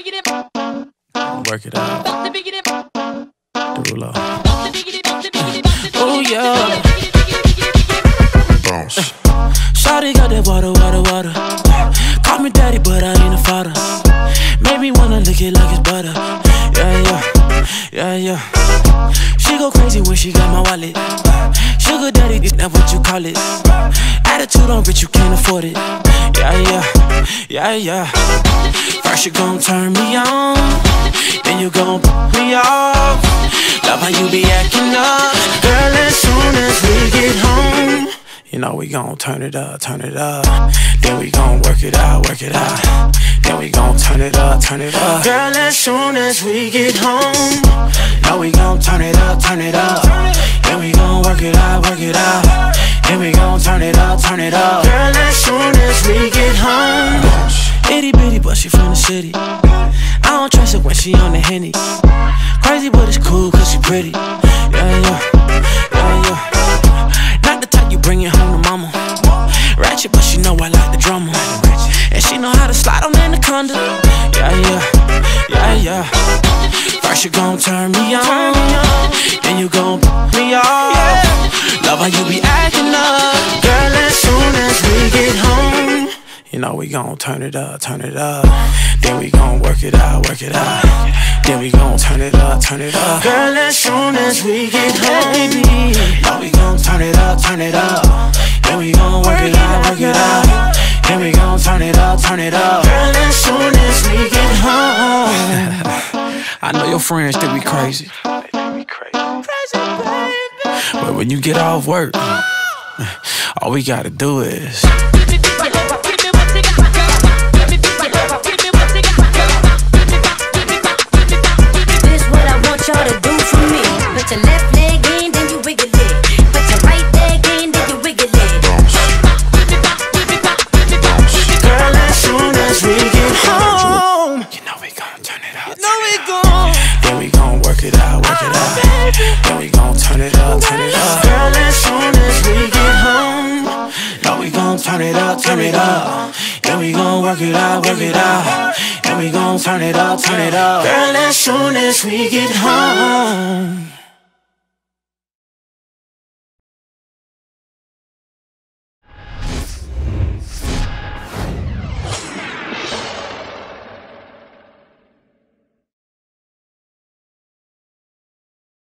Work it out. Derulo. Oh yeah. Bounce. Shawty got that water. Call me daddy, but I ain't a father. Made me wanna lick it like it's butter. Yeah. She go crazy when she got my wallet. Sugar daddy, that's what you call it. Attitude on bitch, you can't afford it. Yeah. First you gon' turn me on, then you gon' put me off. Love how you be acting up, girl. As soon as we get home, you know we gon' turn it up. Then we gon' work it out. Then we gon' turn it up. Girl, as soon as we get home, know we gon' turn it up. Then we gon' work it out. Then we gon' turn it up. Girl, as soon as we get home, itty bitty, but she from the city. I don't trust her when she on the Henny. Crazy, but it's cool cause she pretty. Yeah. Not the type you bring it home to mama. Ratchet, but she know I like the drama. And she know how to slide on Anaconda. Yeah. First you gon' turn me on, then you gon' put me off. Love how you be acting up, girl. As soon as we get home, you know we gon' turn it up. Then we gon' work it out. Then we gon' turn it up. Girl, as soon as we get home, baby, know we gon' turn it up. Then we gon' work it out. Then we gon' turn it up. Girl, as soon as we get home. I know your friends think we crazy. But when you get off work, all we gotta do is this what I want y'all to do for me. Put your left leg in, then you wiggle it. Put your right leg in, then you wiggle it. Girl, as soon as we get home, you know we gon' turn it up. Then we gon' work it out. Then we gon' turn it up. Girl, as soon as we get home, know we gon' turn it up. Then we gon' work it out. Then we gon' turn it up. Girl, as soon as we get home.